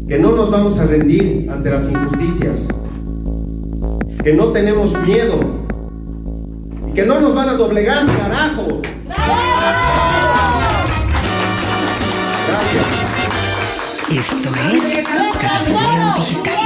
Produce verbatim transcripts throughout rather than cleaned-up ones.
que no nos vamos a rendir ante las injusticias, que no tenemos miedo y que no nos van a doblegar, carajo. Gracias. Esto es Caracol Digital.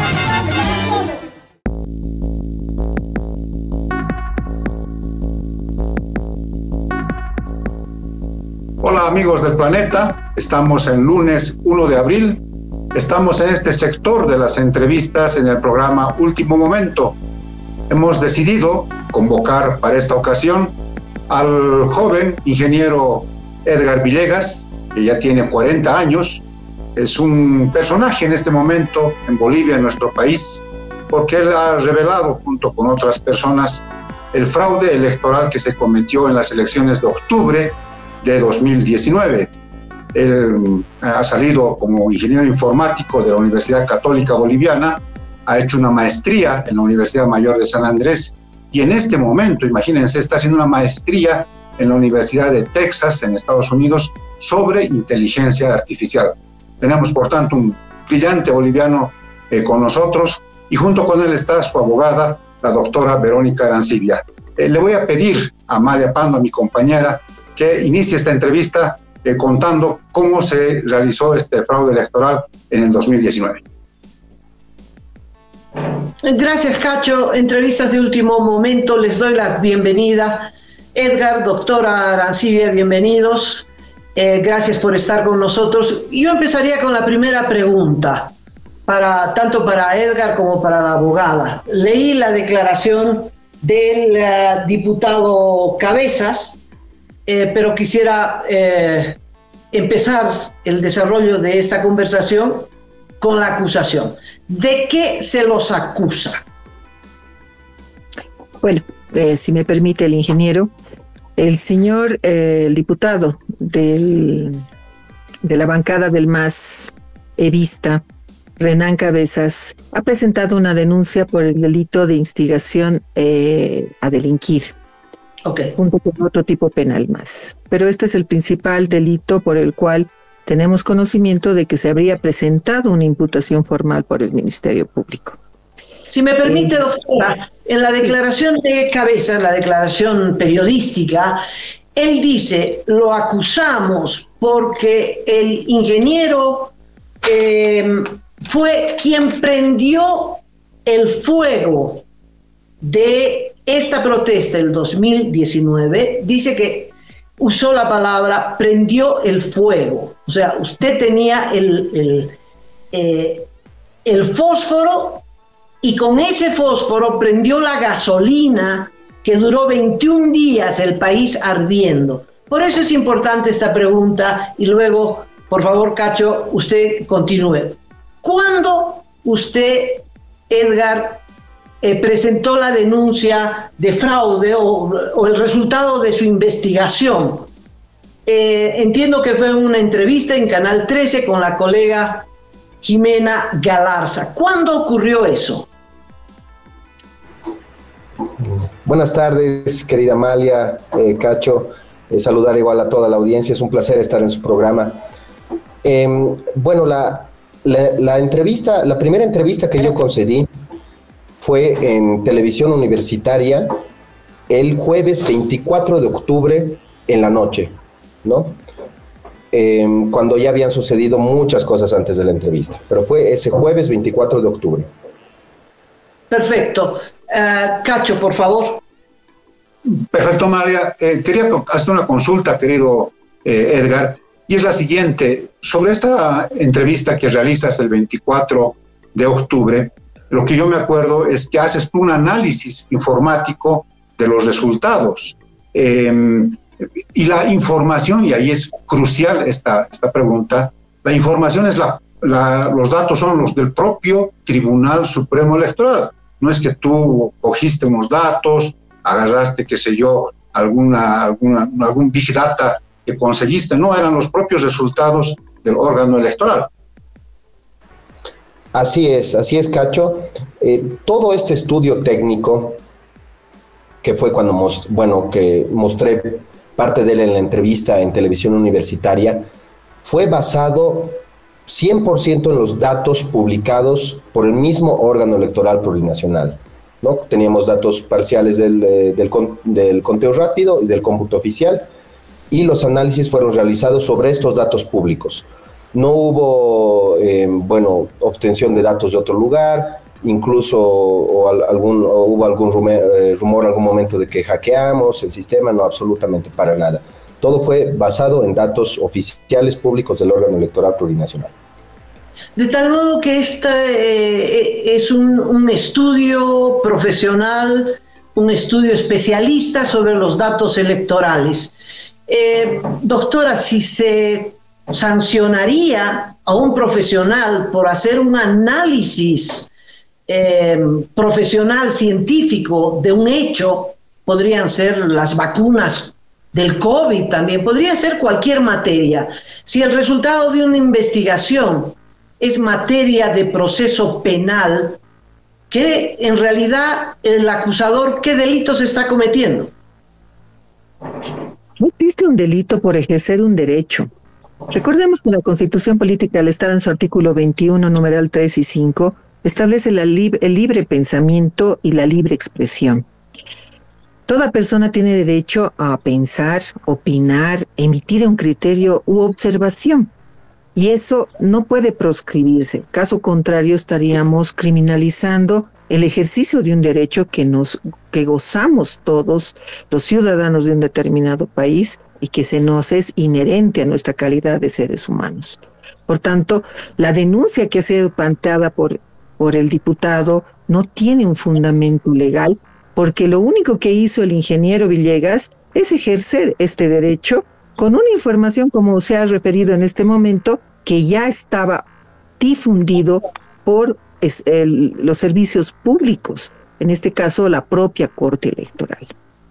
Hola amigos del planeta, estamos en lunes uno de abril, estamos en este sector de las entrevistas en el programa Último Momento. Hemos decidido convocar para esta ocasión al joven ingeniero Edgar Villegas, que ya tiene cuarenta años, es un personaje en este momento en Bolivia, en nuestro país, porque él ha revelado junto con otras personas el fraude electoral que se cometió en las elecciones de octubre de dos mil diecinueve. Él ha salido como ingeniero informático de la Universidad Católica Boliviana, ha hecho una maestría en la Universidad Mayor de San Andrés y en este momento, imagínense, está haciendo una maestría en la Universidad de Texas, en Estados Unidos, sobre inteligencia artificial. Tenemos, por tanto, un brillante boliviano eh, con nosotros y junto con él está su abogada, la doctora Verónica Arancibia. Eh, le voy a pedir a Amalia Pando, a mi compañera, que inicie esta entrevista eh, contando cómo se realizó este fraude electoral en el dos mil diecinueve. Gracias, Cacho. Entrevistas de último momento, les doy la bienvenida. Edgar, doctora Arancibia, bienvenidos. Eh, gracias por estar con nosotros. Yo empezaría con la primera pregunta, para, tanto para Edgar como para la abogada. Leí la declaración del uh, diputado Cabezas, Eh, pero quisiera eh, empezar el desarrollo de esta conversación con la acusación. ¿De qué se los acusa? Bueno, eh, si me permite el ingeniero, el señor, eh, el diputado del, de la bancada del M A S evista, Renan Cabezas, ha presentado una denuncia por el delito de instigación eh, a delinquir. Okay. Junto con otro tipo penal más. Pero este es el principal delito por el cual tenemos conocimiento de que se habría presentado una imputación formal por el Ministerio Público. Si me permite, doctora, en la declaración de Cabezas, la declaración periodística, él dice, lo acusamos porque el ingeniero eh, fue quien prendió el fuego de esta protesta del dos mil diecinueve. Dice que usó la palabra prendió el fuego. O sea, usted tenía el, el, eh, el fósforo y con ese fósforo prendió la gasolina que duró veintiún días el país ardiendo. Por eso es importante esta pregunta y luego, por favor, Cacho, usted continúe. ¿Cuándo usted, Edgar, Eh, presentó la denuncia de fraude o, o el resultado de su investigación? Eh, entiendo que fue una entrevista en Canal trece con la colega Jimena Galarza. ¿Cuándo ocurrió eso? Buenas tardes, querida Amalia, eh, Cacho. Eh, saludar igual a toda la audiencia. Es un placer estar en su programa. Eh, bueno, la, la, la entrevista, la primera entrevista que yo concedí fue en televisión universitaria el jueves veinticuatro de octubre en la noche, ¿no? Eh, cuando ya habían sucedido muchas cosas antes de la entrevista, pero fue ese jueves veinticuatro de octubre. Perfecto. Uh, Cacho, por favor. Perfecto, María. Eh, quería hacer una consulta, querido eh, Edgar, y es la siguiente. Sobre esta entrevista que realizas el veinticuatro de octubre, lo que yo me acuerdo es que haces un análisis informático de los resultados. Eh, y la información, y ahí es crucial esta, esta pregunta, la información es la, la, los datos son los del propio Tribunal Supremo Electoral. No es que tú cogiste unos datos, agarraste, qué sé yo, alguna, alguna, algún big data que conseguiste, no, eran los propios resultados del órgano electoral. Así es, así es, Cacho. Eh, todo este estudio técnico, que fue cuando most, bueno, que mostré parte de él en la entrevista en televisión universitaria, fue basado cien por ciento en los datos publicados por el mismo órgano electoral plurinacional, ¿no? Teníamos datos parciales del, eh, del, del conteo rápido y del cómputo oficial, y los análisis fueron realizados sobre estos datos públicos. No hubo, eh, bueno, obtención de datos de otro lugar, incluso o al, algún, o hubo algún rumor, eh, rumor en algún momento de que hackeamos el sistema, no, absolutamente para nada. Todo fue basado en datos oficiales públicos del órgano electoral plurinacional. De tal modo que este eh, es un, un estudio profesional, un estudio especialista sobre los datos electorales. Eh, doctora, si se sancionaría a un profesional por hacer un análisis eh, profesional científico de un hecho, podrían ser las vacunas del COVID también, podría ser cualquier materia. Si el resultado de una investigación es materia de proceso penal, que en realidad el acusador, ¿qué delitos está cometiendo? No existe un delito por ejercer un derecho. Recordemos que la Constitución Política del Estado, en su artículo veintiuno, numeral tres y cinco, establece la lib- el libre pensamiento y la libre expresión. Toda persona tiene derecho a pensar, opinar, emitir un criterio u observación, y eso no puede proscribirse. Caso contrario, estaríamos criminalizando el ejercicio de un derecho que nos que gozamos todos los ciudadanos de un determinado país y que se nos es inherente a nuestra calidad de seres humanos. Por tanto, la denuncia que ha sido planteada por, por el diputado no tiene un fundamento legal, porque lo único que hizo el ingeniero Villegas es ejercer este derecho con una información, como se ha referido en este momento, que ya estaba difundido por es, el, los servicios públicos, en este caso la propia Corte Electoral.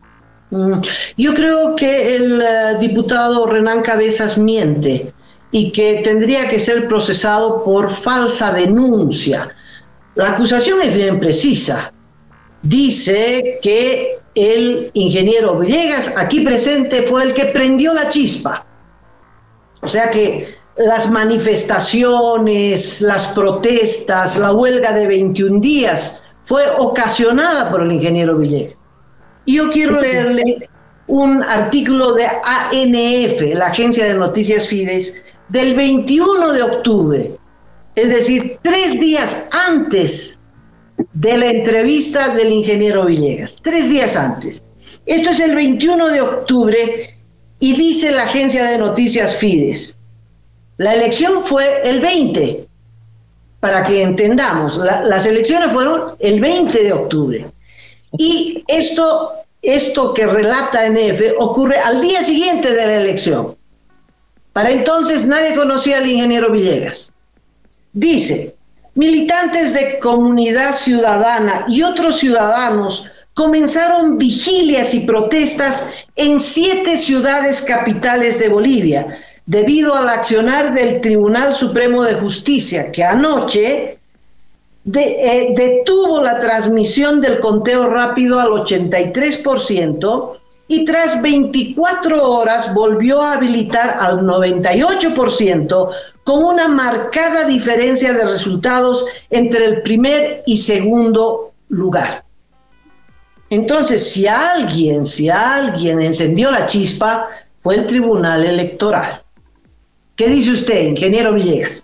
Yo creo que el uh, diputado Renan Cabezas miente y que tendría que ser procesado por falsa denuncia. La acusación es bien precisa. Dice que el ingeniero Villegas, aquí presente, fue el que prendió la chispa. O sea que las manifestaciones, las protestas, la huelga de veintiún días fue ocasionada por el ingeniero Villegas. Y yo quiero leerle un artículo de A N F, la Agencia de Noticias Fides, del veintiuno de octubre, es decir, tres días antes de la entrevista del ingeniero Villegas, tres días antes. Esto es el veintiuno de octubre y dice la Agencia de Noticias Fides, la elección fue el veinte, para que entendamos, la, las elecciones fueron el veinte de octubre. Y esto, esto que relata A N F ocurre al día siguiente de la elección. Para entonces nadie conocía al ingeniero Villegas. Dice, militantes de Comunidad Ciudadana y otros ciudadanos comenzaron vigilias y protestas en siete ciudades capitales de Bolivia, debido al accionar del Tribunal Supremo de Justicia, que anoche de, eh, detuvo la transmisión del conteo rápido al ochenta y tres por ciento y tras veinticuatro horas volvió a habilitar al noventa y ocho por ciento, con una marcada diferencia de resultados entre el primer y segundo lugar. Entonces, si alguien, si alguien encendió la chispa, fue el Tribunal Electoral. ¿Qué dice usted, ingeniero Villegas?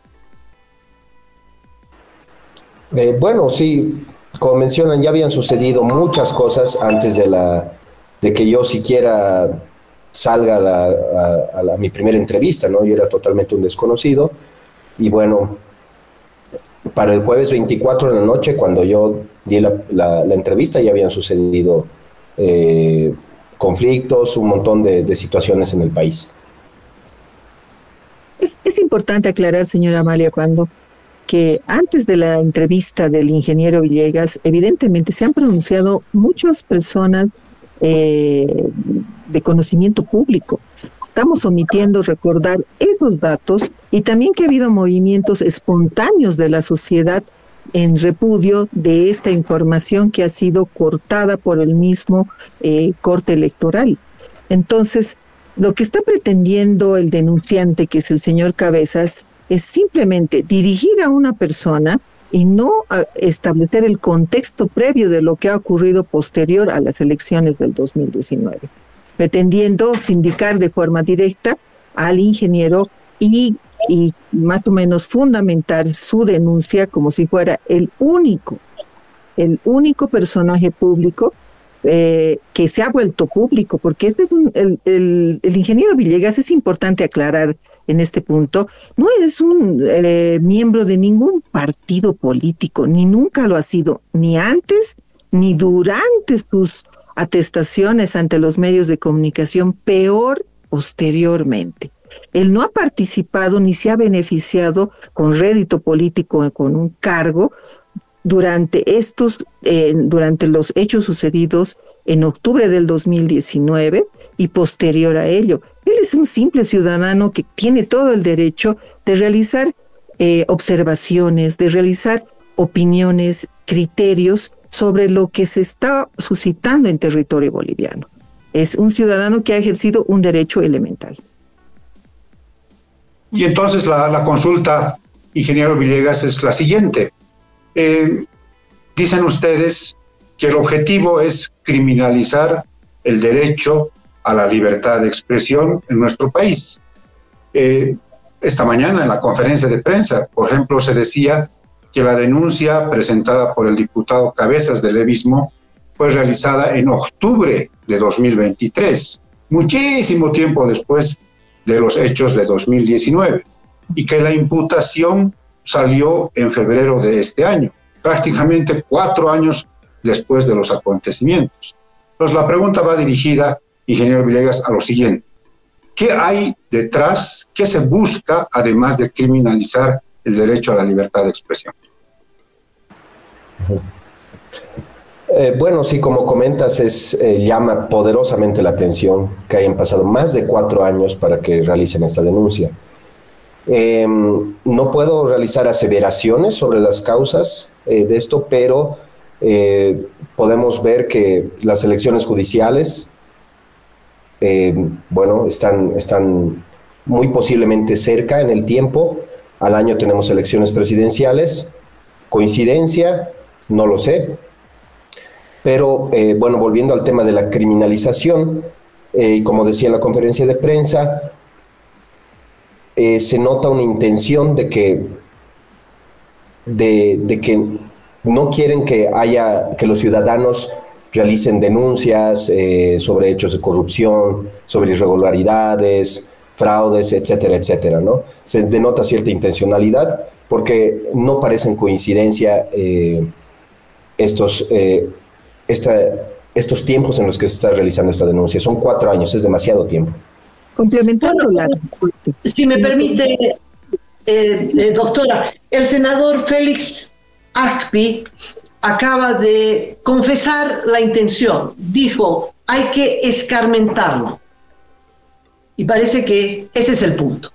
Eh, bueno, sí, como mencionan, ya habían sucedido muchas cosas antes de, la, de que yo siquiera salga a, la, a, a, la, a mi primera entrevista, ¿no? Yo era totalmente un desconocido y bueno, para el jueves veinticuatro de la noche, cuando yo di la, la, la entrevista, ya habían sucedido eh, conflictos, un montón de, de situaciones en el país. Es, es importante aclarar, señora Amalia, cuando que antes de la entrevista del ingeniero Villegas, evidentemente se han pronunciado muchas personas eh, de conocimiento público. Estamos omitiendo recordar esos datos y también que ha habido movimientos espontáneos de la sociedad en repudio de esta información que ha sido cortada por el mismo eh, Corte Electoral. Entonces, lo que está pretendiendo el denunciante, que es el señor Cabezas, es simplemente dirigir a una persona y no establecer el contexto previo de lo que ha ocurrido posterior a las elecciones del dos mil diecinueve, pretendiendo sindicar de forma directa al ingeniero y, y más o menos fundamentar su denuncia como si fuera el único, el único personaje público Eh, que se ha vuelto público, porque este es un, el, el, el ingeniero Villegas, es importante aclarar en este punto, no es un eh, miembro de ningún partido político, ni nunca lo ha sido, ni antes ni durante sus atestaciones ante los medios de comunicación, peor posteriormente. Él no ha participado ni se ha beneficiado con rédito político, con un cargo, durante estos, eh, durante los hechos sucedidos en octubre del dos mil diecinueve y posterior a ello. Él es un simple ciudadano que tiene todo el derecho de realizar eh, observaciones, de realizar opiniones, criterios sobre lo que se está suscitando en territorio boliviano. Es un ciudadano que ha ejercido un derecho elemental. Y entonces la, la consulta, ingeniero Villegas, es la siguiente. Eh, dicen ustedes que el objetivo es criminalizar el derecho a la libertad de expresión en nuestro país. Eh, esta mañana en la conferencia de prensa, por ejemplo, se decía que la denuncia presentada por el diputado Cabezas del Levismo fue realizada en octubre de dos mil veintitrés, muchísimo tiempo después de los hechos de dos mil diecinueve, y que la imputación salió en febrero de este año, prácticamente cuatro años después de los acontecimientos. Entonces la pregunta va dirigida, ingeniero Villegas, a lo siguiente. ¿Qué hay detrás, qué se busca, además de criminalizar el derecho a la libertad de expresión? Eh, bueno, sí, como comentas, es, eh, llama poderosamente la atención que hayan pasado más de cuatro años para que realicen esta denuncia. Eh, no puedo realizar aseveraciones sobre las causas eh, de esto, pero eh, podemos ver que las elecciones judiciales, eh, bueno, están, están muy posiblemente cerca en el tiempo. Al año tenemos elecciones presidenciales. ¿Coincidencia? No lo sé. Pero, eh, bueno, volviendo al tema de la criminalización, eh, como decía en la conferencia de prensa, Eh, se nota una intención de que, de, de que no quieren que haya, que los ciudadanos realicen denuncias eh, sobre hechos de corrupción, sobre irregularidades, fraudes, etcétera, etcétera, ¿no? Se denota cierta intencionalidad porque no parecen coincidencia eh, estos, eh, esta, estos tiempos en los que se está realizando esta denuncia. Son cuatro años, es demasiado tiempo. Complementando la... Si me permite, eh, eh, doctora, el senador Félix Agpi acaba de confesar la intención. Dijo, hay que escarmentarlo. Y parece que ese es el punto.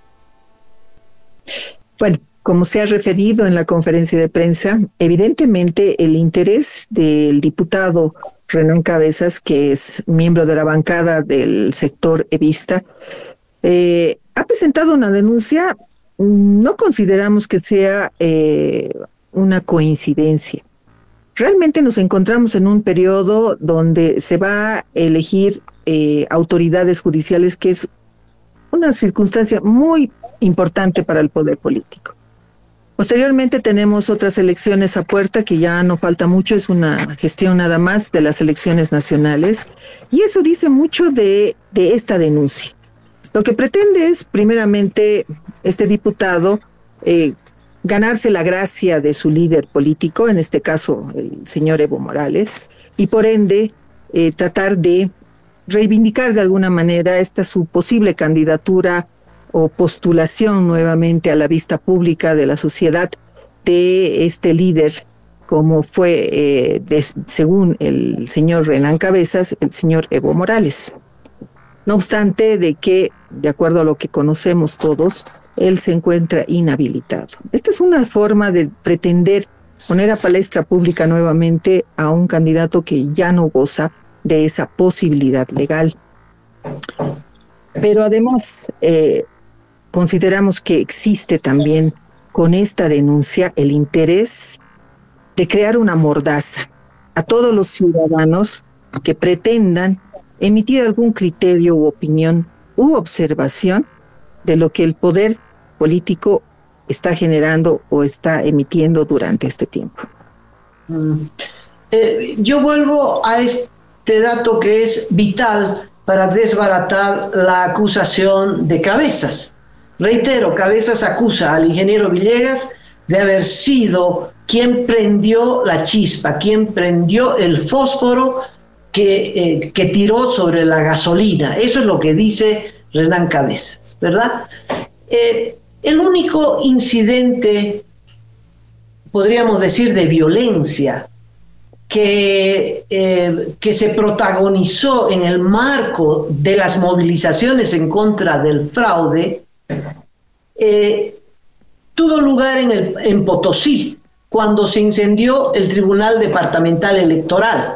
Bueno, como se ha referido en la conferencia de prensa, evidentemente el interés del diputado Renán Cabezas, que es miembro de la bancada del sector evista, eh, ha presentado una denuncia. No consideramos que sea eh, una coincidencia. Realmente nos encontramos en un periodo donde se va a elegir eh, autoridades judiciales, que es una circunstancia muy importante para el poder político. Posteriormente tenemos otras elecciones a puerta, que ya no falta mucho, es una gestión nada más de las elecciones nacionales, y eso dice mucho de, de esta denuncia. Lo que pretende es, primeramente, este diputado eh, ganarse la gracia de su líder político, en este caso el señor Evo Morales, y por ende eh, tratar de reivindicar de alguna manera esta su posible candidatura o postulación nuevamente a la vista pública de la sociedad de este líder, como fue, eh, de, según el señor Renán Cabezas, el señor Evo Morales. No obstante de que, de acuerdo a lo que conocemos todos, él se encuentra inhabilitado. Esta es una forma de pretender poner a palestra pública nuevamente a un candidato que ya no goza de esa posibilidad legal. Pero además, eh, consideramos que existe también con esta denuncia el interés de crear una mordaza a todos los ciudadanos que pretendan emitir algún criterio u opinión u observación de lo que el poder político está generando o está emitiendo durante este tiempo. Mm. Eh, yo vuelvo a este dato que es vital para desbaratar la acusación de Cabezas. Reitero, Cabezas acusa al ingeniero Villegas de haber sido quien prendió la chispa, quien prendió el fósforo que, eh, que tiró sobre la gasolina. Eso es lo que dice Renán Cabezas, ¿verdad? Eh, el único incidente, podríamos decir, de violencia que, eh, que se protagonizó en el marco de las movilizaciones en contra del fraude, eh, tuvo lugar en, el, en Potosí, cuando se incendió el Tribunal Departamental Electoral.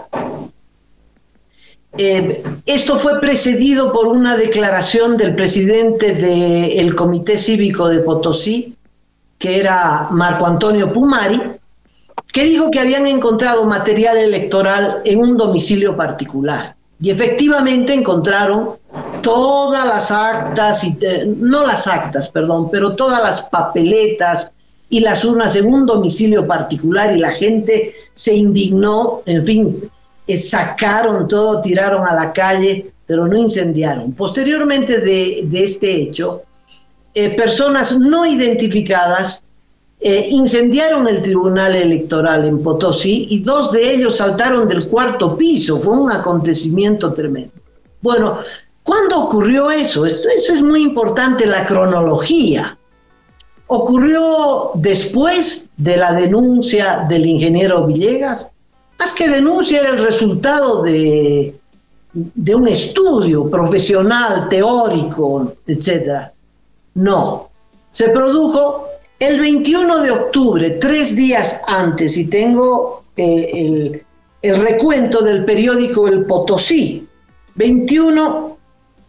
Eh, esto fue precedido por una declaración del presidente del Comité Cívico de Potosí, que era Marco Antonio Pumari, que dijo que habían encontrado material electoral en un domicilio particular. Y efectivamente encontraron todas las actas, y, eh, no las actas, perdón, pero todas las papeletas y las urnas en un domicilio particular, y la gente se indignó, en fin, eh, sacaron todo, tiraron a la calle, pero no incendiaron. Posteriormente de, de este hecho, eh, personas no identificadas eh, incendiaron el Tribunal Electoral en Potosí, y dos de ellos saltaron del cuarto piso. Fue un acontecimiento tremendo. Bueno, ¿cuándo ocurrió eso? Esto, eso es muy importante, la cronología. Ocurrió después de la denuncia del ingeniero Villegas. Más que denuncia, era el resultado de, de un estudio profesional, teórico, etcétera. No, se produjo el veintiuno de octubre, tres días antes, y tengo eh, el, el recuento del periódico El Potosí. veintiuno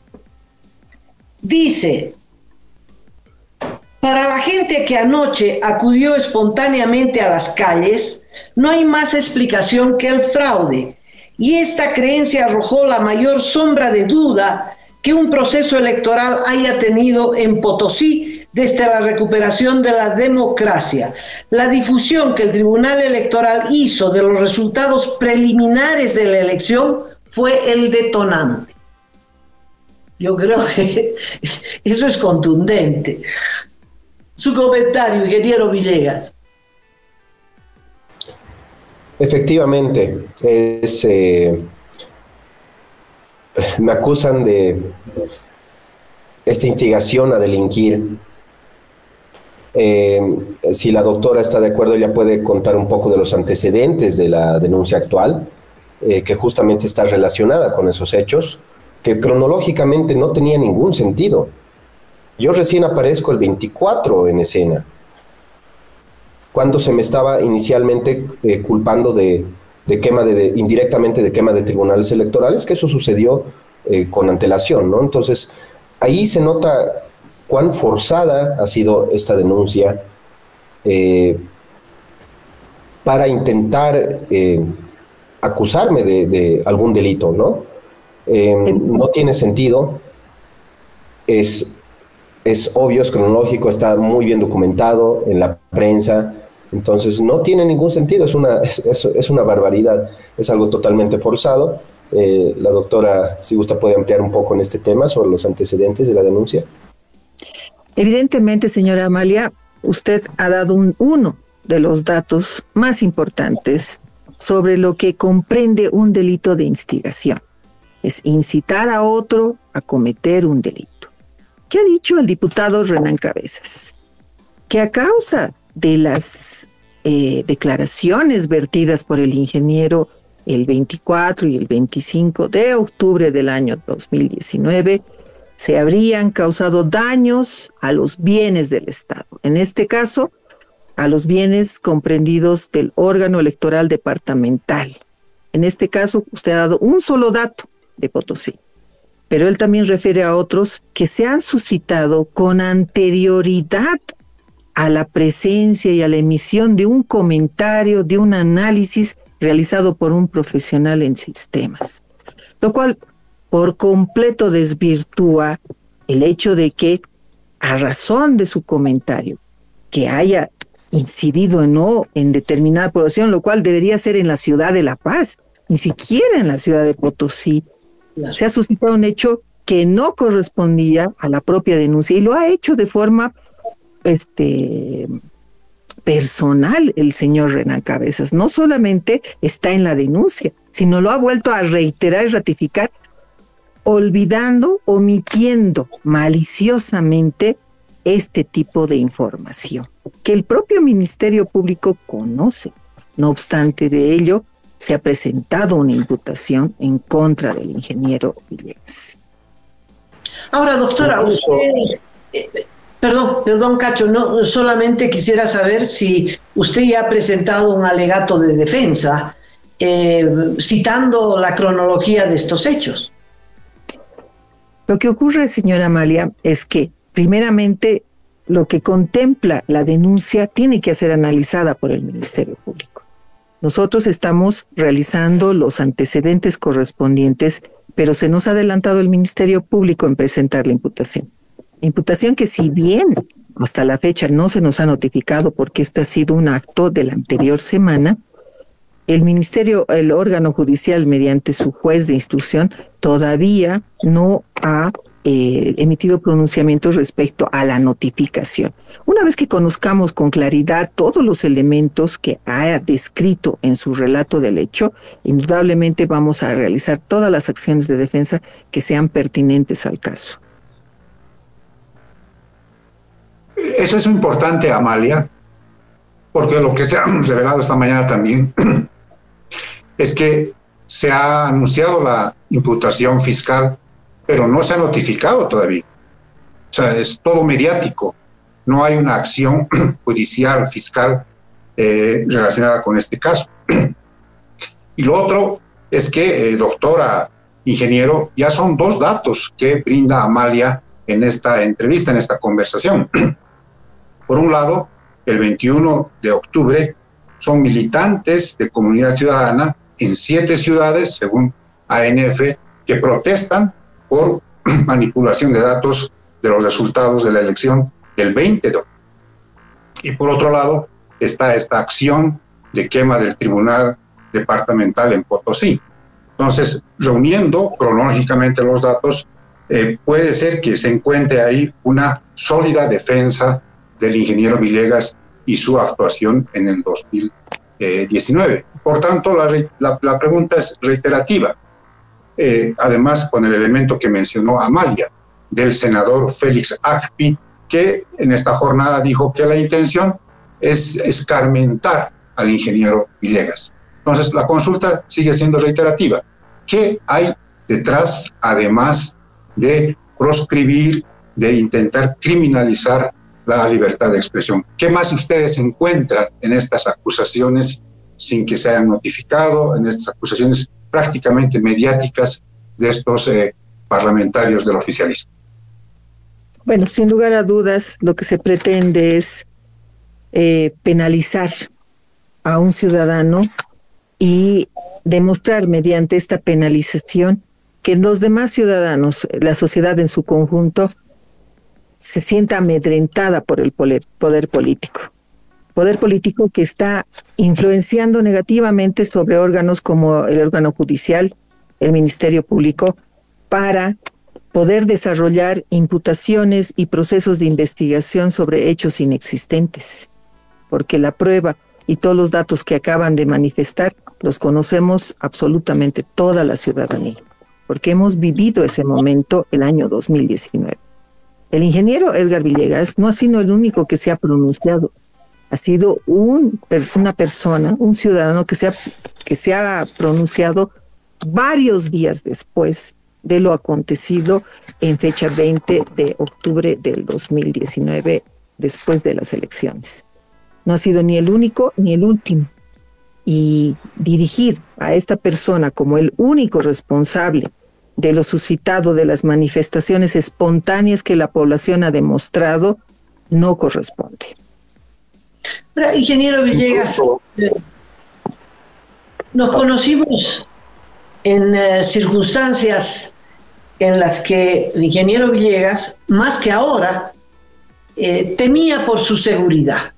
dice: para la gente que anoche acudió espontáneamente a las calles, no hay más explicación que el fraude, y esta creencia arrojó la mayor sombra de duda que un proceso electoral haya tenido en Potosí desde la recuperación de la democracia. La difusión que el Tribunal Electoral hizo de los resultados preliminares de la elección fue el detonante. Yo creo que eso es contundente. Su comentario, ingeniero Villegas. Efectivamente, es, eh, me acusan de esta instigación a delinquir. Eh, si la doctora está de acuerdo, ella puede contar un poco de los antecedentes de la denuncia actual, eh, que justamente está relacionada con esos hechos, que cronológicamente no tenía ningún sentido. Yo recién aparezco el veinticuatro en escena, cuando se me estaba inicialmente eh, culpando de, de quema de, de, indirectamente de quema de tribunales electorales, que eso sucedió eh, con antelación, ¿no? Entonces, ahí se nota cuán forzada ha sido esta denuncia eh, para intentar eh, acusarme de, de algún delito, ¿no? Eh, no tiene sentido, es... Es obvio, es cronológico, está muy bien documentado en la prensa, entonces no tiene ningún sentido, es una, es, es, es una barbaridad, es algo totalmente forzado. Eh, la doctora, si gusta, puede ampliar un poco en este tema sobre los antecedentes de la denuncia. Evidentemente, señora Amalia, usted ha dado un, uno de los datos más importantes sobre lo que comprende un delito de instigación. Es incitar a otro a cometer un delito. ¿Qué ha dicho el diputado Renán Cabezas? Que a causa de las eh, declaraciones vertidas por el ingeniero el veinticuatro y el veinticinco de octubre del año dos mil diecinueve, se habrían causado daños a los bienes del Estado. En este caso, a los bienes comprendidos del órgano electoral departamental. En este caso, usted ha dado un solo dato de Potosí. pero él también refiere a otros que se han suscitado con anterioridad a la presencia y a la emisión de un comentario, de un análisis realizado por un profesional en sistemas, lo cual por completo desvirtúa el hecho de que, a razón de su comentario, que haya incidido no en determinada población, lo cual debería ser en la ciudad de La Paz, ni siquiera en la ciudad de Potosí, claro, se ha suscitado un hecho que no correspondía a la propia denuncia y lo ha hecho de forma este, personal el señor Renán Cabezas. No solamente está en la denuncia, sino lo ha vuelto a reiterar y ratificar, olvidando, omitiendo maliciosamente este tipo de información que el propio Ministerio Público conoce. No obstante de ello, se ha presentado una imputación en contra del ingeniero Villegas. Ahora, doctora, usted, eh, perdón, perdón, Cacho, no solamente quisiera saber si usted ya ha presentado un alegato de defensa eh, citando la cronología de estos hechos. Lo que ocurre, señora Amalia, es que primeramente lo que contempla la denuncia tiene que ser analizada por el Ministerio Público. Nosotros estamos realizando los antecedentes correspondientes, pero se nos ha adelantado el Ministerio Público en presentar la imputación. Imputación que, si bien hasta la fecha no se nos ha notificado porque este ha sido un acto de la anterior semana, el Ministerio, el órgano judicial, mediante su juez de instrucción, todavía no ha eh, emitido pronunciamientos respecto a la notificación. Una vez que conozcamos con claridad todos los elementos que ha descrito en su relato del hecho, indudablemente vamos a realizar todas las acciones de defensa que sean pertinentes al caso. Eso es importante, Amalia, porque lo que se ha revelado esta mañana también es que se ha anunciado la imputación fiscal, pero no se ha notificado todavía. O sea, es todo mediático. No hay una acción judicial, fiscal, eh, relacionada con este caso. Y lo otro es que, eh, doctora ingeniero, ya son dos datos que brinda Amalia en esta entrevista, en esta conversación. Por un lado, el veintiuno de octubre son militantes de Comunidad Ciudadana en siete ciudades, según A N F, que protestan por manipulación de datos de los resultados de la elección del veinte de octubre. Y por otro lado, está esta acción de quema del Tribunal Departamental en Potosí. Entonces, reuniendo cronológicamente los datos, eh, puede ser que se encuentre ahí una sólida defensa del ingeniero Villegas y su actuación en el dos mil diecinueve. Por tanto, la, la, la pregunta es reiterativa. Eh, además, con el elemento que mencionó Amalia, del senador Félix Agpi, que en esta jornada dijo que la intención es escarmentar al ingeniero Villegas. Entonces, la consulta sigue siendo reiterativa. ¿Qué hay detrás, además de proscribir, de intentar criminalizar la libertad de expresión? ¿Qué más ustedes encuentran en estas acusaciones sin que se hayan notificado, en estas acusaciones prácticamente mediáticas de estos eh, parlamentarios del oficialismo? Bueno, sin lugar a dudas, lo que se pretende es eh, penalizar a un ciudadano y demostrar mediante esta penalización que los demás ciudadanos, la sociedad en su conjunto, se sienta amedrentada por el poder, poder político. Poder político que está influenciando negativamente sobre órganos como el órgano judicial, el Ministerio Público, para poder desarrollar imputaciones y procesos de investigación sobre hechos inexistentes. Porque la prueba y todos los datos que acaban de manifestar los conocemos absolutamente toda la ciudadanía, porque hemos vivido ese momento el año dos mil diecinueve. El ingeniero Edgar Villegas no ha sido el único que se ha pronunciado, ha sido un, una persona, un ciudadano que se, ha, que se ha pronunciado varios días después de lo acontecido en fecha veinte de octubre del dos mil diecinueve, después de las elecciones. No ha sido ni el único ni el último. Y dirigir a esta persona como el único responsable de lo suscitado de las manifestaciones espontáneas que la población ha demostrado no corresponde. Pero, ingeniero Villegas, eh, nos conocimos en eh, circunstancias en las que el ingeniero Villegas, más que ahora, eh, temía por su seguridad.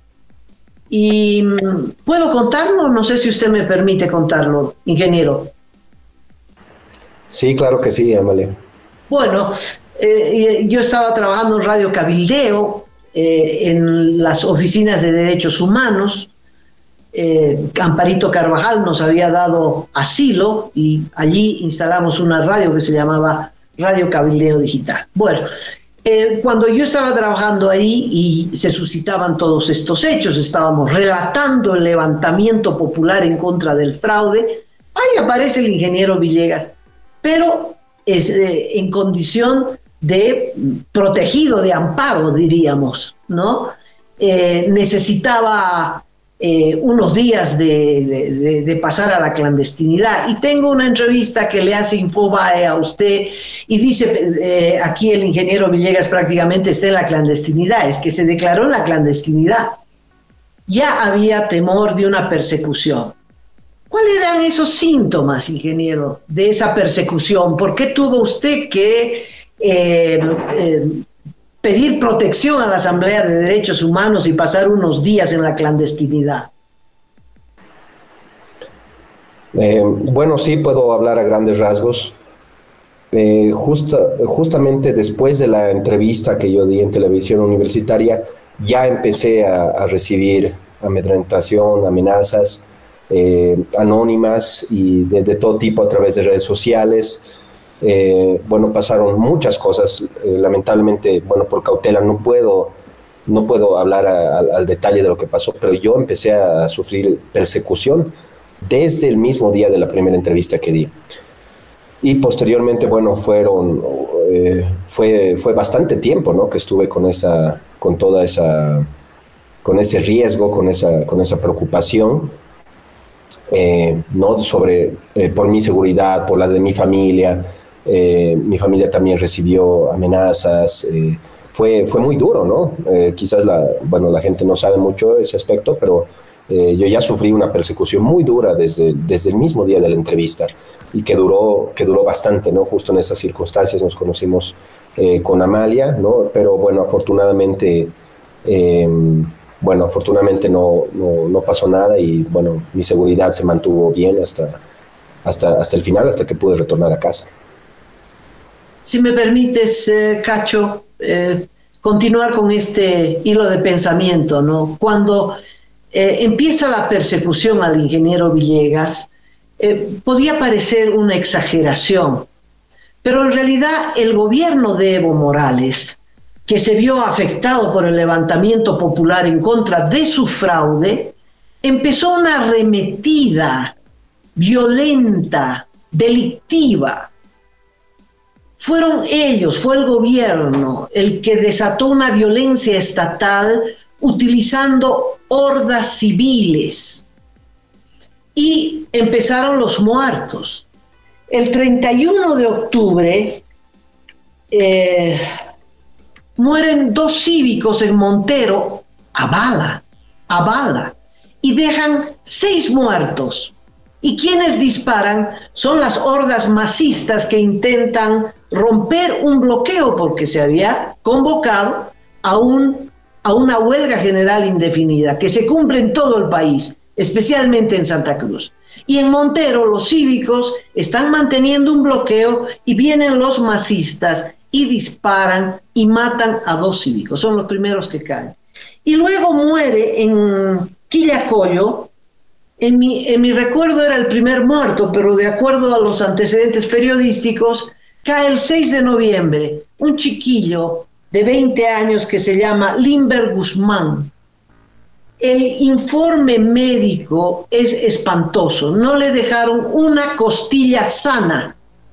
Y ¿puedo contarlo? No sé si usted me permite contarlo, ingeniero. Sí, claro que sí, Amalia. Bueno, eh, yo estaba trabajando en Radio Cabildeo, eh, en las oficinas de derechos humanos. Eh, Amparito Carvajal nos había dado asilo y allí instalamos una radio que se llamaba Radio Cabildeo Digital. Bueno, eh, cuando yo estaba trabajando ahí y se suscitaban todos estos hechos, estábamos relatando el levantamiento popular en contra del fraude, ahí aparece el ingeniero Villegas, pero es eh, en condición de protegido, de amparo, diríamos, ¿no? Eh, necesitaba eh, unos días de, de, de, de pasar a la clandestinidad. Y tengo una entrevista que le hace Infobae a usted y dice, eh, aquí el ingeniero Villegas prácticamente está en la clandestinidad, es que se declaró en la clandestinidad. Ya había temor de una persecución. ¿Cuáles eran esos síntomas, ingeniero, de esa persecución? ¿Por qué tuvo usted que eh, eh, pedir protección a la Asamblea de Derechos Humanos y pasar unos días en la clandestinidad? Eh, bueno, sí puedo hablar a grandes rasgos. Eh, justa, justamente después de la entrevista que yo di en televisión universitaria, ya empecé a, a recibir amedrentación, amenazas eh, anónimas y de, de todo tipo a través de redes sociales. Eh, bueno, pasaron muchas cosas. Eh, lamentablemente, bueno, por cautela no puedo, no puedo hablar a, a, al detalle de lo que pasó, pero yo empecé a sufrir persecución desde el mismo día de la primera entrevista que di. Y posteriormente, bueno, fueron, eh, fue, fue bastante tiempo, ¿no?, que estuve con esa, con toda esa, con ese riesgo, con esa, con esa preocupación, eh, ¿no?, sobre, eh, por mi seguridad, por la de mi familia. Eh, mi familia también recibió amenazas. Eh, fue, fue muy duro, ¿no? Eh, quizás la, bueno, la gente no sabe mucho ese aspecto, pero eh, yo ya sufrí una persecución muy dura desde, desde el mismo día de la entrevista, y que duró, que duró bastante, ¿no? Justo en esas circunstancias nos conocimos eh, con Amalia, ¿no? Pero bueno, afortunadamente, eh, bueno, afortunadamente no, no, no pasó nada, y bueno, mi seguridad se mantuvo bien hasta, hasta, hasta el final, hasta que pude retornar a casa. Si me permites, eh, Cacho, eh, continuar con este hilo de pensamiento, ¿no? Cuando eh, empieza la persecución al ingeniero Villegas, Eh, podía parecer una exageración, pero en realidad el gobierno de Evo Morales, que se vio afectado por el levantamiento popular en contra de su fraude, empezó una arremetida violenta, delictiva. Fueron ellos, fue el gobierno el que desató una violencia estatal utilizando hordas civiles. Y empezaron los muertos. El treinta y uno de octubre eh, mueren dos cívicos en Montero a bala, a bala, y dejan seis muertos. Y quienes disparan son las hordas masistas que intentan romper un bloqueo, porque se había convocado a, un, a una huelga general indefinida que se cumple en todo el país, especialmente en Santa Cruz. Y en Montero los cívicos están manteniendo un bloqueo y vienen los masistas y disparan y matan a dos cívicos. Son los primeros que caen. Y luego muere en Quillacollo, en mi, en mi recuerdo era el primer muerto, pero de acuerdo a los antecedentes periodísticos, cae el seis de noviembre un chiquillo de veinte años que se llama Limber Guzmán. El informe médico es espantoso. No le dejaron una costilla sana.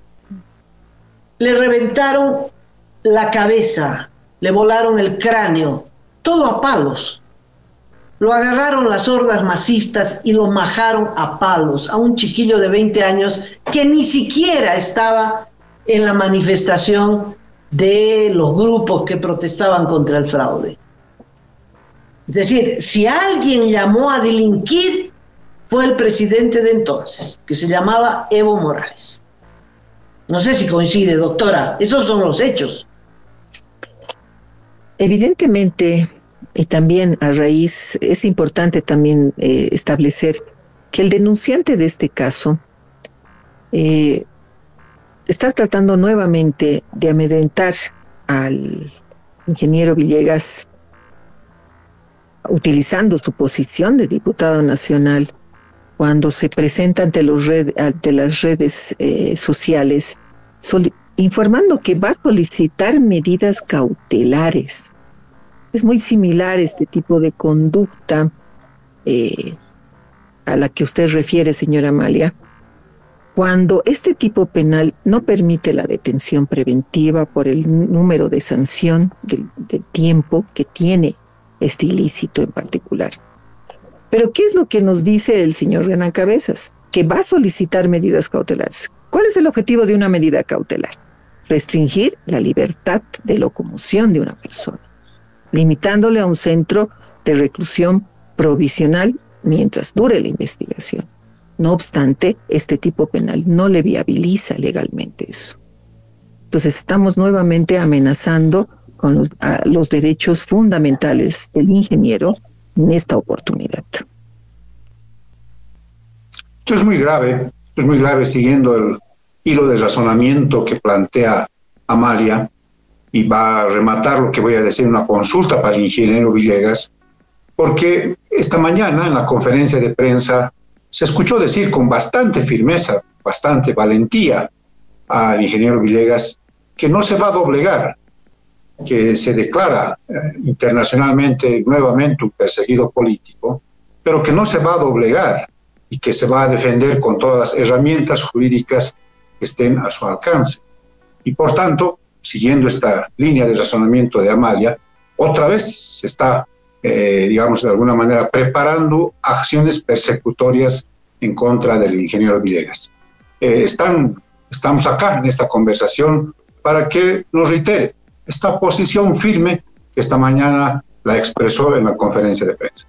Le reventaron la cabeza, le volaron el cráneo, todo a palos. Lo agarraron las hordas masistas y lo majaron a palos a un chiquillo de veinte años que ni siquiera estaba en la manifestación de los grupos que protestaban contra el fraude. Es decir, si alguien llamó a delinquir, fue el presidente de entonces, que se llamaba Evo Morales. No sé si coincide, doctora, esos son los hechos. Evidentemente, y también a raíz, es importante también eh, establecer que el denunciante de este caso eh, está tratando nuevamente de amedrentar al ingeniero Villegas utilizando su posición de diputado nacional cuando se presenta ante, los red, ante las redes eh, sociales informando que va a solicitar medidas cautelares. Es muy similar este tipo de conducta eh, a la que usted refiere, señora Amalia, cuando este tipo penal no permite la detención preventiva por el número de sanción de, de tiempo que tiene este ilícito en particular. Pero ¿qué es lo que nos dice el señor Renan Cabezas? Que va a solicitar medidas cautelares. ¿Cuál es el objetivo de una medida cautelar? Restringir la libertad de locomoción de una persona, limitándole a un centro de reclusión provisional mientras dure la investigación. No obstante, este tipo penal no le viabiliza legalmente eso. Entonces estamos nuevamente amenazando con los, a los derechos fundamentales del ingeniero en esta oportunidad. Esto es muy grave, esto es muy grave siguiendo el hilo de razonamiento que plantea Amalia, y va a rematar lo que voy a decir, una consulta para el ingeniero Villegas, porque esta mañana en la conferencia de prensa se escuchó decir con bastante firmeza, bastante valentía al ingeniero Villegas que no se va a doblegar, que se declara eh, internacionalmente nuevamente un perseguido político, pero que no se va a doblegar y que se va a defender con todas las herramientas jurídicas que estén a su alcance. Y por tanto, siguiendo esta línea de razonamiento de Amalia, otra vez se está, eh, digamos, de alguna manera preparando acciones persecutorias en contra del ingeniero Villegas. Eh, están, estamos acá en esta conversación para que nos reitere esta posición firme que esta mañana la expresó en la conferencia de prensa.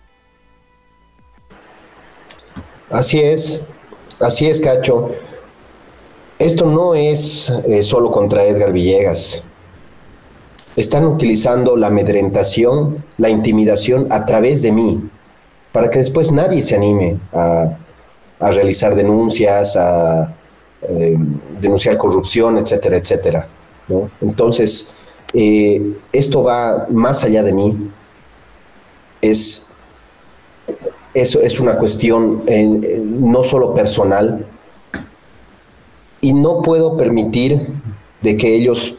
Así es, así es, Cacho. Esto no es eh, solo contra Edgar Villegas. Están utilizando la amedrentación, la intimidación a través de mí, para que después nadie se anime a, a realizar denuncias, a eh, denunciar corrupción, etcétera, etcétera, ¿no? Entonces, eh, esto va más allá de mí. Es, es, es una cuestión eh, no solo personal, y no puedo permitir de que ellos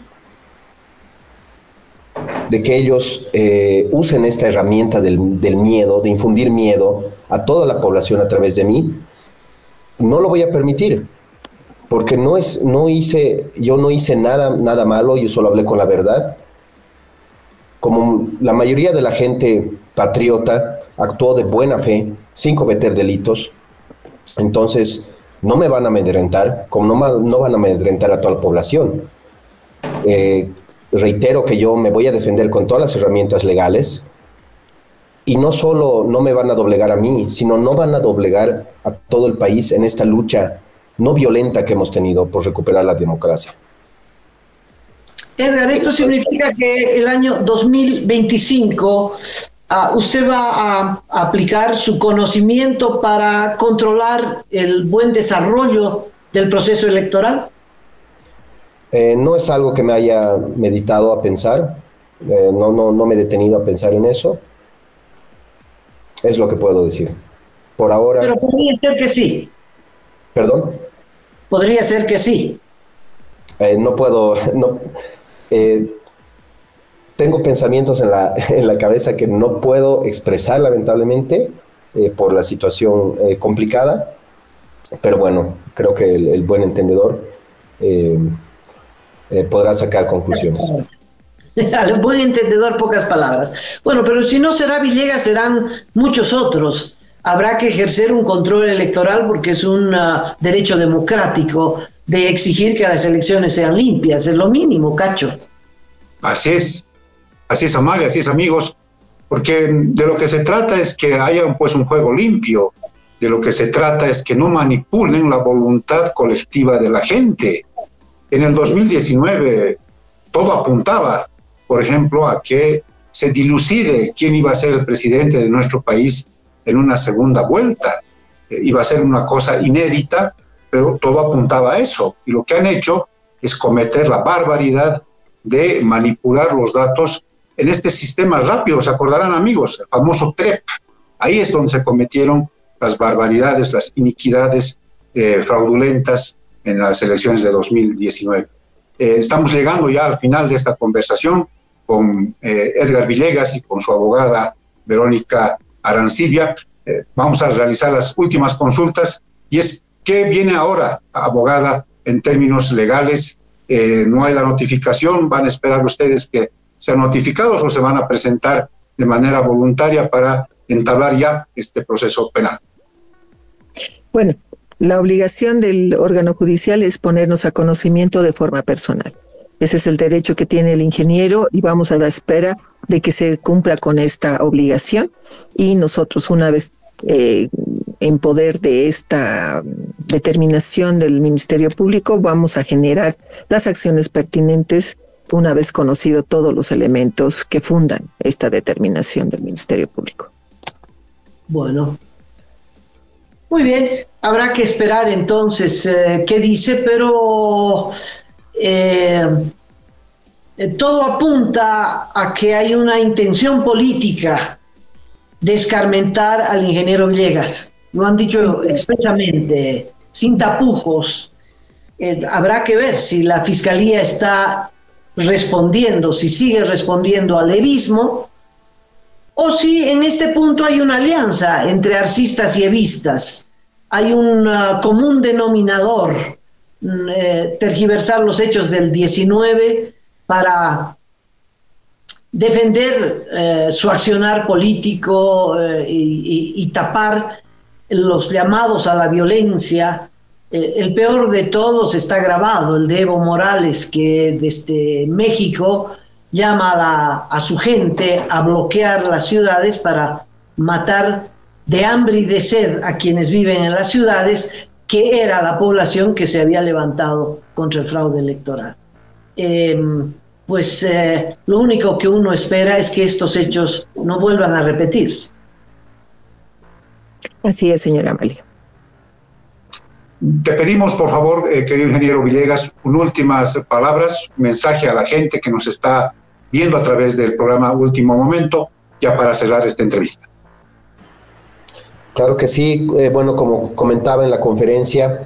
de que ellos eh, usen esta herramienta del, del miedo, de infundir miedo a toda la población a través de mí. No lo voy a permitir, porque no es, no hice, yo no hice nada, nada malo, yo solo hablé con la verdad. Como la mayoría de la gente patriota actuó de buena fe, sin cometer delitos, entonces no me van a amedrentar, como no, no van a amedrentar a toda la población. Eh, reitero que yo me voy a defender con todas las herramientas legales, y no solo no me van a doblegar a mí, sino no van a doblegar a todo el país en esta lucha no violenta que hemos tenido por recuperar la democracia. Edgar, esto significa que el año dos mil veinticinco uh, usted va a aplicar su conocimiento para controlar el buen desarrollo del proceso electoral. Eh, no es algo que me haya meditado a pensar, eh, no, no, no me he detenido a pensar en eso. Es lo que puedo decir. Por ahora... Pero podría ser que sí. ¿Perdón? Podría ser que sí. Eh, no puedo... No, eh, tengo pensamientos en la, en la cabeza que no puedo expresar, lamentablemente, eh, por la situación eh, complicada. Pero bueno, creo que el, el buen entendedor eh, eh, podrá sacar conclusiones. Al buen entendedor, pocas palabras. Bueno, pero si no será Villegas, serán muchos otros. Habrá que ejercer un control electoral porque es un uh, derecho democrático de exigir que las elecciones sean limpias, es lo mínimo, Cacho. Así es, así es, Amalia, así es, amigos, porque de lo que se trata es que haya pues un juego limpio, de lo que se trata es que no manipulen la voluntad colectiva de la gente. En el dos mil diecinueve todo apuntaba, por ejemplo, a que se dilucide quién iba a ser el presidente de nuestro país en una segunda vuelta. Eh, iba a ser una cosa inédita, pero todo apuntaba a eso. Y lo que han hecho es cometer la barbaridad de manipular los datos en este sistema rápido. Se acordarán, amigos, el famoso T R E P. Ahí es donde se cometieron las barbaridades, las iniquidades eh, fraudulentas en las elecciones de dos mil diecinueve. Eh, estamos llegando ya al final de esta conversación con eh, Edgar Villegas y con su abogada Verónica Arancibia. Eh, vamos a realizar las últimas consultas y es ¿qué viene ahora, abogada, en términos legales? Eh, no hay la notificación, ¿van a esperar ustedes que sean notificados o se van a presentar de manera voluntaria para entablar ya este proceso penal? Bueno, la obligación del órgano judicial es ponernos a conocimiento de forma personal. Ese es el derecho que tiene el ingeniero y vamos a la espera de que se cumpla con esta obligación y nosotros, una vez eh, en poder de esta determinación del Ministerio Público, vamos a generar las acciones pertinentes una vez conocido todos los elementos que fundan esta determinación del Ministerio Público. Bueno, muy bien, habrá que esperar entonces eh, qué dice, pero eh, eh, todo apunta a que hay una intención política de escarmentar al ingeniero Villegas. Lo han dicho sí, expresamente, sin tapujos. Eh, habrá que ver si la Fiscalía está respondiendo, si sigue respondiendo al levismo, o si en este punto hay una alianza entre arcistas y evistas. Hay un uh, común denominador, eh, tergiversar los hechos del diecinueve para defender eh, su accionar político eh, y, y, y tapar los llamados a la violencia. Eh, el peor de todos está grabado, el de Evo Morales, que desde México llama a, la, a su gente a bloquear las ciudades para matar de hambre y de sed a quienes viven en las ciudades, que era la población que se había levantado contra el fraude electoral. Eh, pues eh, lo único que uno espera es que estos hechos no vuelvan a repetirse. Así es, señora Amalia. Te pedimos, por favor, eh, querido ingeniero Villegas, unas últimas palabras, un mensaje a la gente que nos está viendo a través del programa Último Momento, ya para cerrar esta entrevista. Claro que sí. Eh, bueno, como comentaba en la conferencia,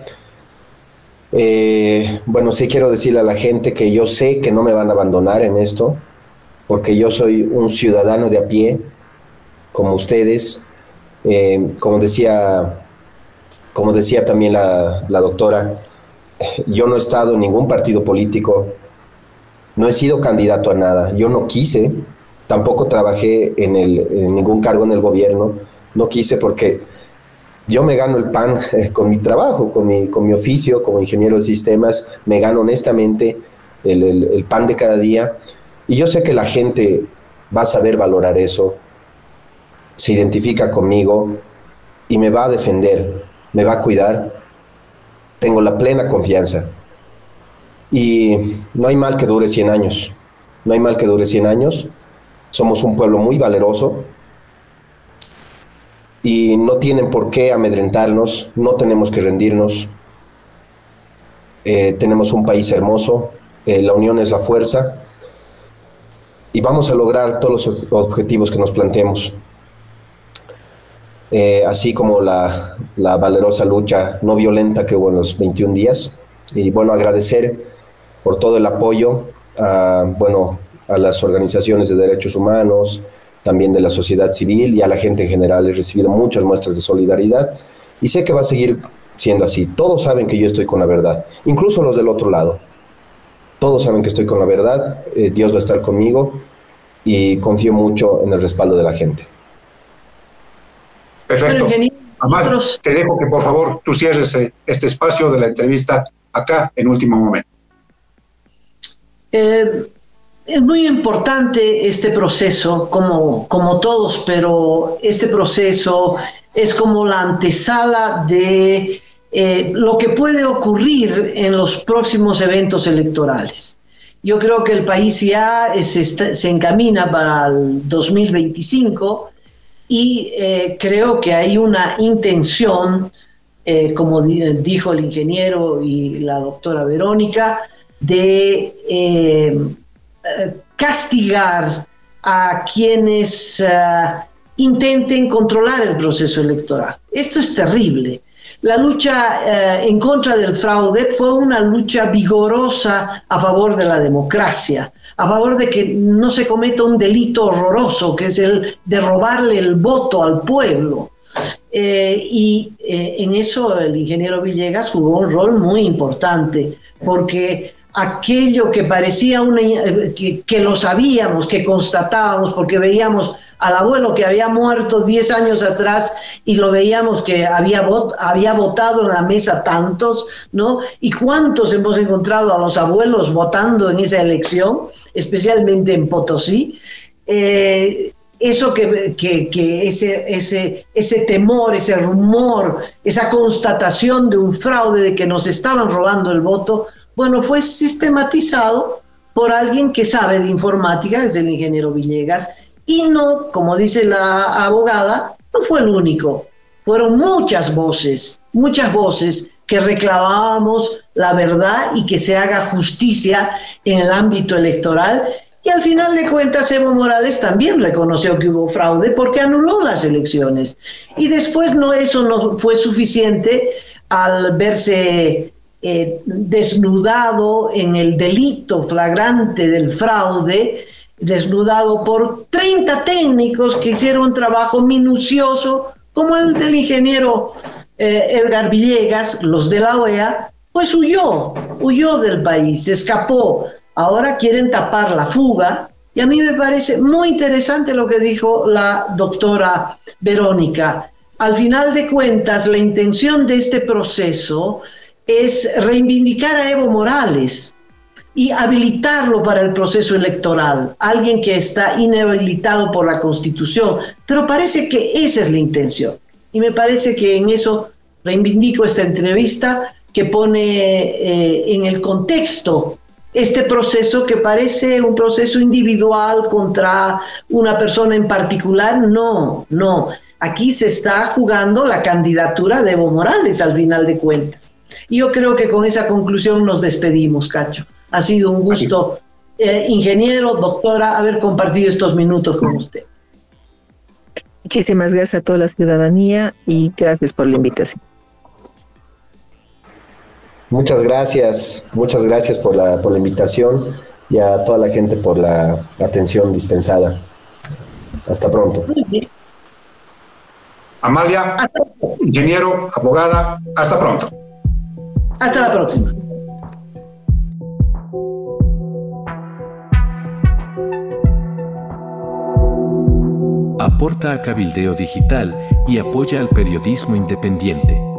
eh, bueno, sí quiero decirle a la gente que yo sé que no me van a abandonar en esto, porque yo soy un ciudadano de a pie, como ustedes. Eh, como decía... Como decía también la, la doctora, yo no he estado en ningún partido político, no he sido candidato a nada, yo no quise, tampoco trabajé en, el, en ningún cargo en el gobierno, no quise porque yo me gano el pan eh, con mi trabajo, con mi, con mi oficio como ingeniero de sistemas, me gano honestamente el, el, el pan de cada día y yo sé que la gente va a saber valorar eso, se identifica conmigo y me va a defender. Me va a cuidar, tengo la plena confianza. Y no hay mal que dure cien años, no hay mal que dure cien años. Somos un pueblo muy valeroso y no tienen por qué amedrentarnos, no tenemos que rendirnos. Eh, tenemos un país hermoso, eh, la unión es la fuerza y vamos a lograr todos los objetivos que nos planteemos. Eh, así como la, la valerosa lucha no violenta que hubo en los veintiún días. Y bueno, agradecer por todo el apoyo a, bueno, a las organizaciones de derechos humanos, también de la sociedad civil y a la gente en general. He recibido muchas muestras de solidaridad y sé que va a seguir siendo así. Todos saben que yo estoy con la verdad, incluso los del otro lado. Todos saben que estoy con la verdad, eh, Dios va a estar conmigo y confío mucho en el respaldo de la gente. Perfecto. Amal, te dejo que por favor tú cierres este espacio de la entrevista acá en Último Momento? Eh, es muy importante este proceso, como, como todos, pero este proceso es como la antesala de eh, lo que puede ocurrir en los próximos eventos electorales. Yo creo que el país ya se, está, se encamina para el dos mil veinticinco y eh, creo que hay una intención, eh, como di dijo el ingeniero y la doctora Verónica, de eh, castigar a quienes uh, intenten controlar el proceso electoral. Esto es terrible. La lucha eh, en contra del fraude fue una lucha vigorosa a favor de la democracia, a favor de que no se cometa un delito horroroso, que es el de robarle el voto al pueblo. Eh, y eh, en eso el ingeniero Villegas jugó un rol muy importante, porque aquello que parecía una, que, que lo sabíamos, que constatábamos, porque veíamos al abuelo que había muerto diez años atrás y lo veíamos que había, vot, había votado en la mesa tantos, ¿no? Y cuántos hemos encontrado a los abuelos votando en esa elección, especialmente en Potosí. Eh, eso que, que, que ese, ese, ese temor, ese rumor, esa constatación de un fraude, de que nos estaban robando el voto, bueno, fue sistematizado por alguien que sabe de informática, es el ingeniero Villegas, y no, como dice la abogada, no fue el único. Fueron muchas voces, muchas voces que reclamábamos la verdad y que se haga justicia en el ámbito electoral. Y al final de cuentas, Evo Morales también reconoció que hubo fraude porque anuló las elecciones. Y después no, eso no fue suficiente al verse eh, desnudado en el delito flagrante del fraude, desnudado por treinta técnicos que hicieron un trabajo minucioso, como el del ingeniero eh, Edgar Villegas, los de la O E A, pues huyó, huyó del país, se escapó. Ahora quieren tapar la fuga, y a mí me parece muy interesante lo que dijo la doctora Verónica. Al final de cuentas, la intención de este proceso es reivindicar a Evo Morales y habilitarlo para el proceso electoral, alguien que está inhabilitado por la Constitución, pero parece que esa es la intención, y me parece que en eso reivindico esta entrevista que pone eh, en el contexto este proceso que parece un proceso individual contra una persona en particular. No, no, aquí se está jugando la candidatura de Evo Morales al final de cuentas, y yo creo que con esa conclusión nos despedimos, Cacho. Ha sido un gusto, eh, ingeniero, doctora, haber compartido estos minutos con usted. Muchísimas gracias a toda la ciudadanía y gracias por la invitación. Muchas gracias, muchas gracias por la, por la invitación y a toda la gente por la atención dispensada. Hasta pronto. Muy bien. Amalia, ingeniero, abogada, hasta pronto. Hasta la próxima. Aporta a Cabildeo Digital y apoya al periodismo independiente.